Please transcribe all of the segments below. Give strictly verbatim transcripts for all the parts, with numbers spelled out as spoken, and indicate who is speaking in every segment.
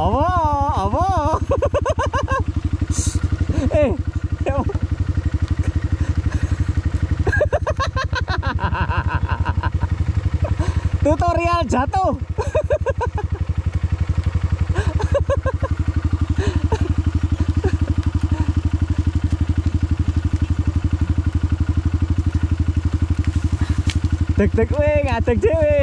Speaker 1: Apa? Apa? Eh, tutorial jatuh. Deg-deg we ngadeg dhewe.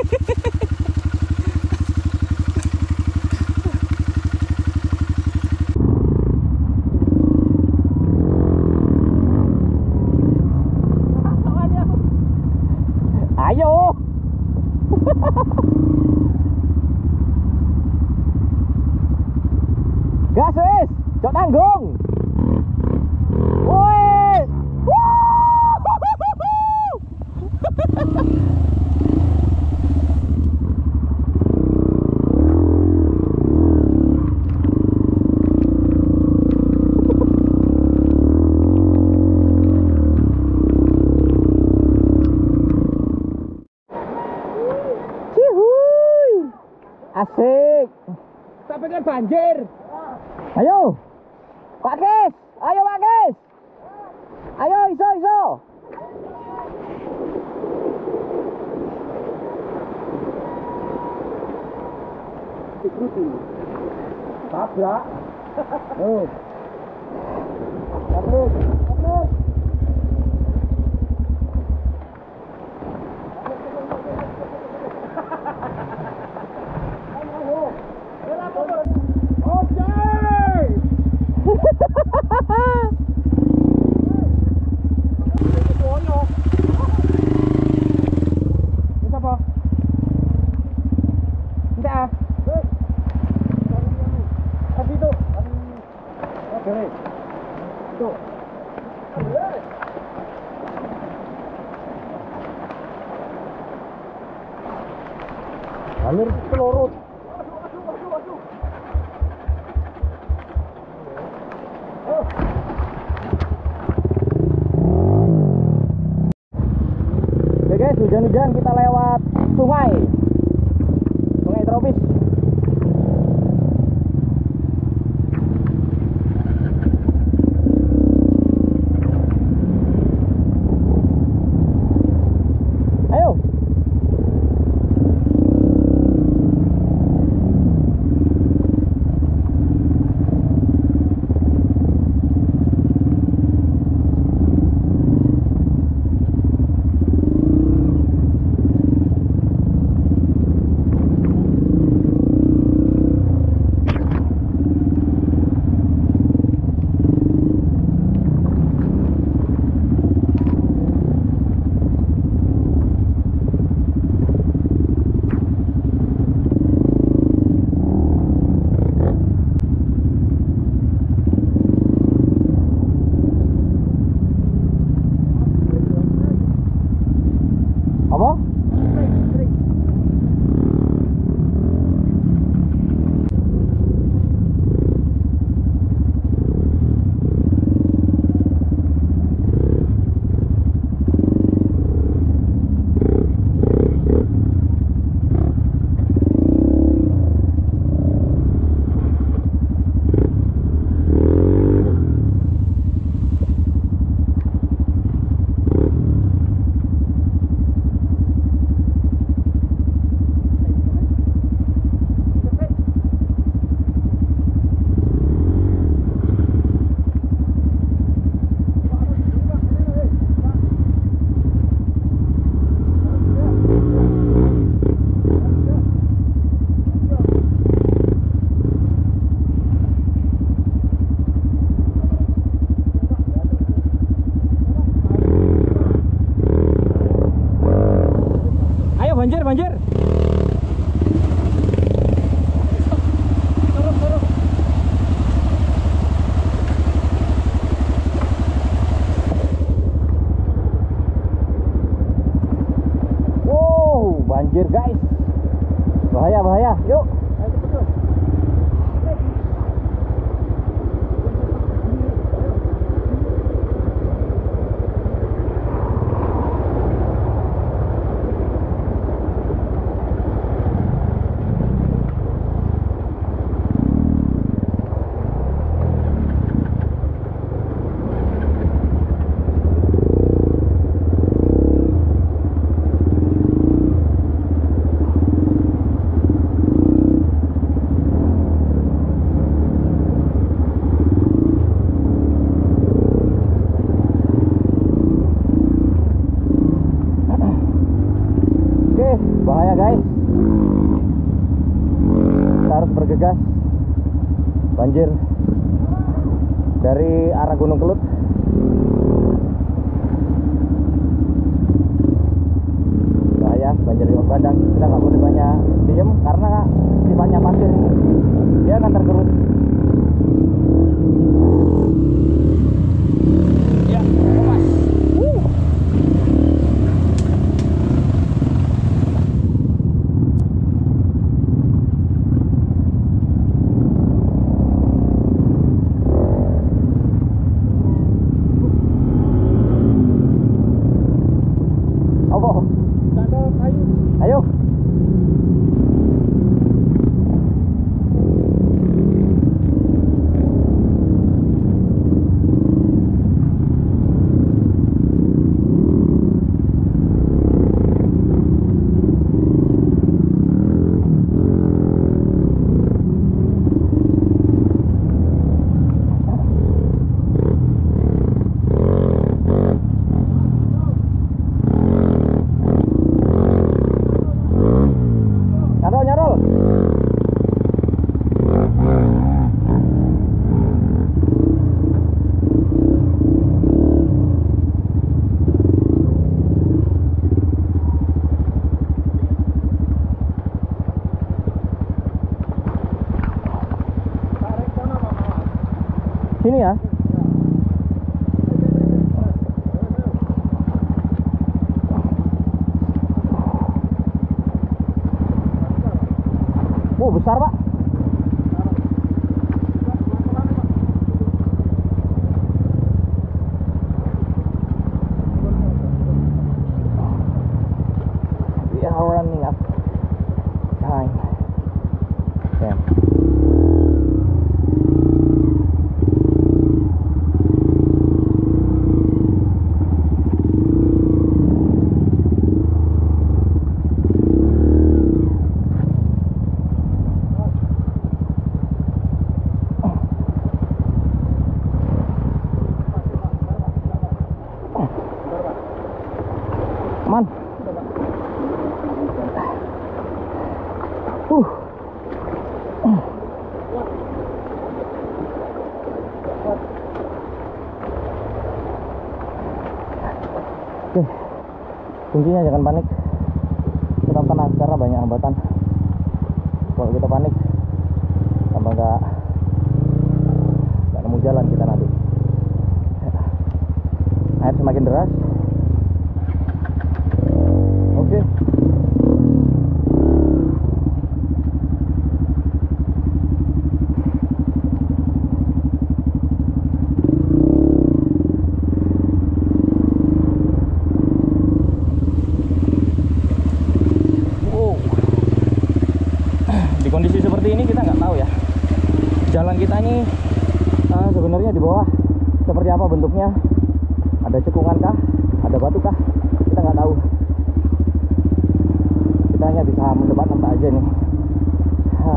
Speaker 1: Ayo. Gas wis, cok tanggung. Woi. Asik.
Speaker 2: Sampai kan banjir.
Speaker 1: Ayo. Pak Kis, ayo Pak Kis. Ayo iso iso.
Speaker 2: Ikuti. Tabrak. Oh. Tabrak. Tabrak.
Speaker 1: Alur pelurut. Oke guys, hujan-hujan kita lewat sungai. Sungai tropis. banjir dari arah Gunung Kelut. Bahaya banjir di Bandang. Kita nggak boleh banyak diem karena sifatnya pasir ini, dia akan tergerus. Ya, lepas. Wuh. Ayo. Sini ya. Oh, besar, Pak. We are running up time. Damn. Aman. Uh. Oke. Kuncinya jangan panik. Tetap tenang karena banyak hambatan. Kalau kita panik, tambah nggak nggak nemu jalan kita nanti. Air semakin deras. Oke. Wow. Di kondisi seperti ini kita nggak tahu ya, jalan kita ini uh, sebenarnya di bawah seperti apa bentuknya. Ada cekungan kah? Ada batu kah? Kita nggak tahu. Kita hanya bisa menebak-nebak aja nih. Ha.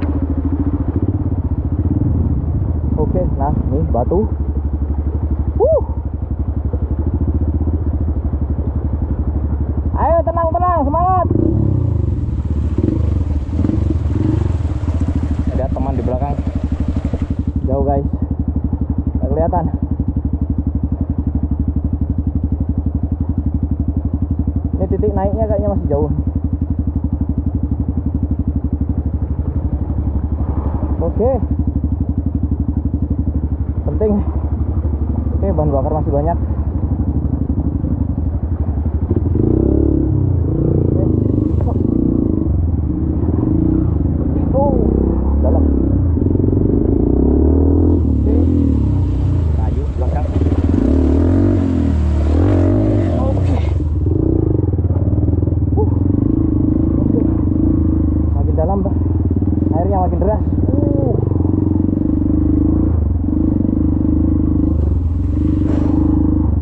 Speaker 1: Oke, nah nih batu. Wuh. Ayo tenang-tenang, semangat. Ada teman di belakang. Jauh guys, nggak kelihatan. Ini titik naiknya kayaknya masih jauh. Oke, penting. Oke, bahan bakar masih banyak. Oh, dalam. Oke, kayu belakang. Oke. Uh. Oke. Makin dalam, Bah. Airnya makin deras. Uh.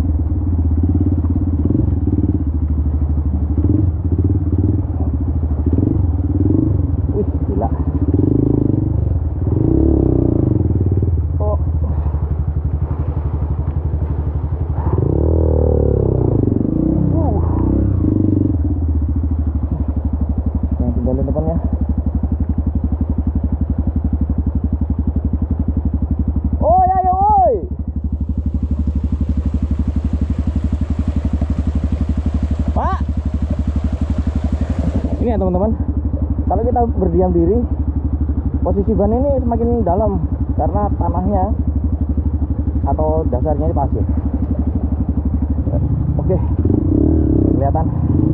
Speaker 1: teman-teman. Kalau kita berdiam diri, posisi ban ini semakin dalam karena tanahnya atau dasarnya ini pasir. Oke, kelihatan.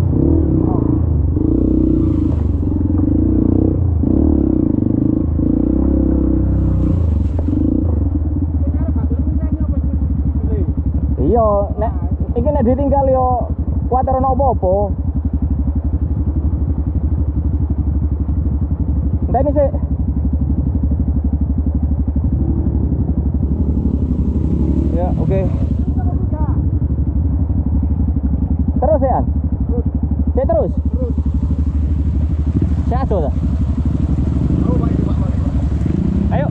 Speaker 1: Iya, nek iki nek ditinggal yo kuwatir ono apa-apa. Entah ini sih. Ya, oke. Terus ya, An? Terus. Saya terus? Terus. Saya atuh dah. Ayo.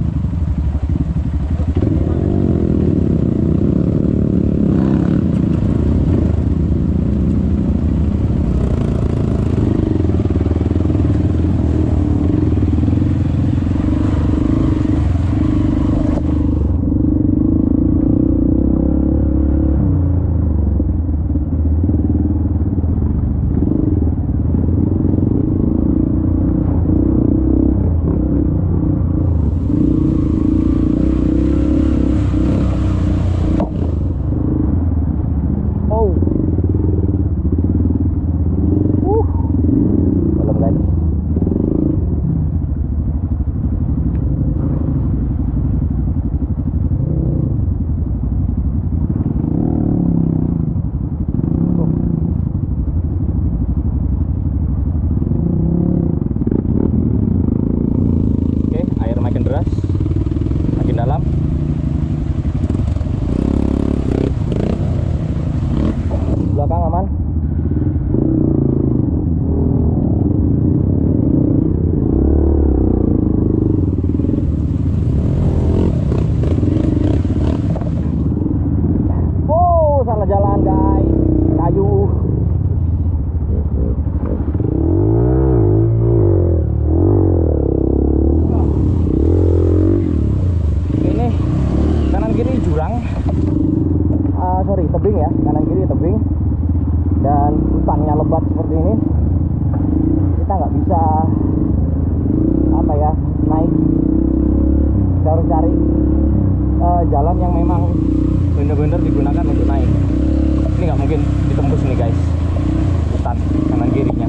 Speaker 1: Tebing ya, kanan kiri tebing dan hutannya lebat seperti ini, kita nggak bisa apa ya naik. Kita harus cari uh, jalan yang memang benar-benar digunakan untuk naik. Ini nggak mungkin ditembus nih guys, hutan kanan kirinya.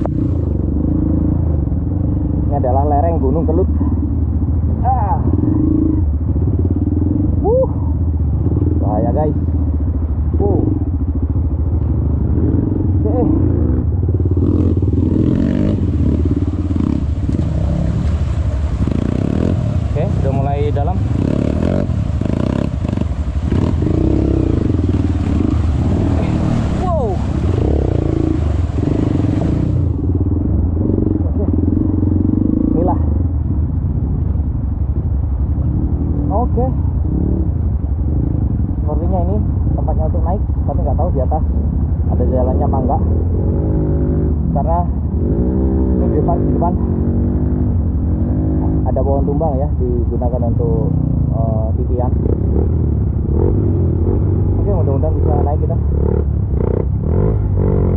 Speaker 1: Ini adalah lereng Gunung Kelut. Ah, uh, bahaya guys. Wow. Oke. Oke, sudah mulai dalam. Wow. Oke. Inilah. Oke. Sepertinya ini tempatnya untuk naik, tapi nggak tahu di atas ada jalannya apa enggak, karena ini di depan, di depan ada pohon tumbang ya, digunakan untuk uh, titian. Oke, mudah-mudahan bisa naik kita.